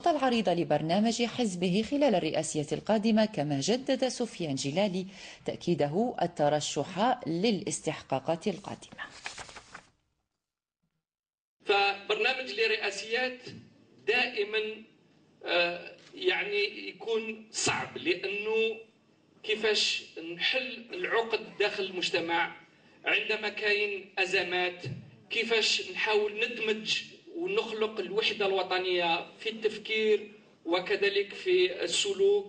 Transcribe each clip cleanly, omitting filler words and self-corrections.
الخطة العريضة لبرنامج حزبه خلال الرئاسية القادمة، كما جدد سفيان جلالي تأكيده الترشح للاستحقاقات القادمة. فبرنامج الرئاسيات دائما يعني يكون صعب، لأنه كيفاش نحل العقد داخل المجتمع عندما كاين أزمات، كيفاش نحاول ندمج ونخلق الوحدة الوطنية في التفكير وكذلك في السلوك.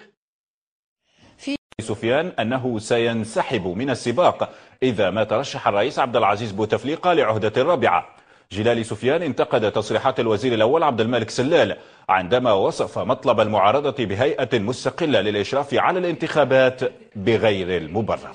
سفيان أنه سينسحب من السباق إذا ما ترشح الرئيس عبد العزيز بوتفليقة لعهدة الرابعة. جلالي سفيان انتقد تصريحات الوزير الأول عبد الملك سلال عندما وصف مطلب المعارضة بهيئة مستقلة للإشراف على الانتخابات بغير المبرر.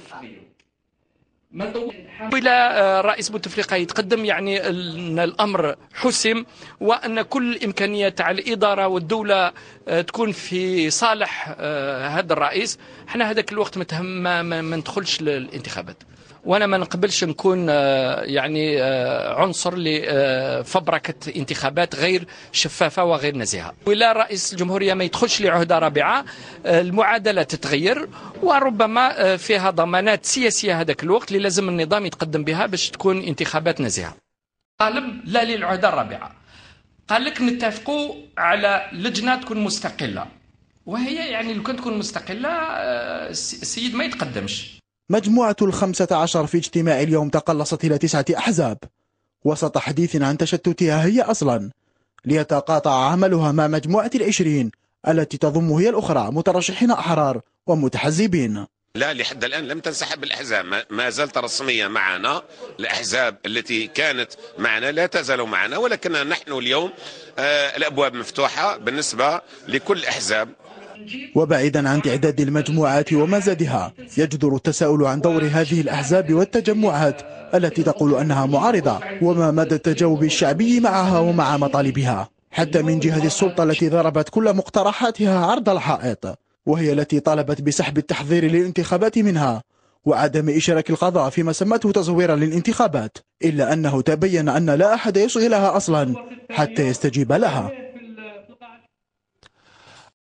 إلى رئيس بوتفليقة يتقدم يعني أن الأمر حسم، وأن كل الإمكانيات على الإدارة والدولة تكون في صالح هذا الرئيس. احنا هذاك الوقت ما ندخلش للانتخابات، وانا ما نقبلش نكون يعني عنصر لفبركة انتخابات غير شفافة وغير نزيهة. ولا رئيس الجمهورية ما يدخلش لعهدة رابعة، المعادلة تتغير، وربما فيها ضمانات سياسية هذاك الوقت اللي لازم النظام يتقدم بها باش تكون انتخابات نزيهة. طالب لا للعهدة الرابعة، قال لك نتفقوا على لجنة تكون مستقلة، وهي يعني لو كانت تكون مستقلة السيد ما يتقدمش. مجموعة 15 في اجتماع اليوم تقلصت إلى 9 أحزاب وسط حديث عن تشتتها هي أصلا، ليتقاطع عملها مع مجموعة 20 التي تضم هي الأخرى مترشحين أحرار ومتحزبين. لا، لحد الآن لم تنسحب الأحزاب، ما زالت رسمية معنا. الأحزاب التي كانت معنا لا تزال معنا، ولكن نحن اليوم الأبواب مفتوحة بالنسبة لكل الأحزاب. وبعيدا عن تعداد المجموعات ومزادها، يجدر التساؤل عن دور هذه الأحزاب والتجمعات التي تقول أنها معارضة، وما مدى التجاوب الشعبي معها ومع مطالبها، حتى من جهة السلطة التي ضربت كل مقترحاتها عرض الحائط، وهي التي طالبت بسحب التحضير للانتخابات منها وعدم إشراك القضاء فيما سمته تزويرا للانتخابات، إلا أنه تبين أن لا أحد يصغي لها أصلا حتى يستجيب لها.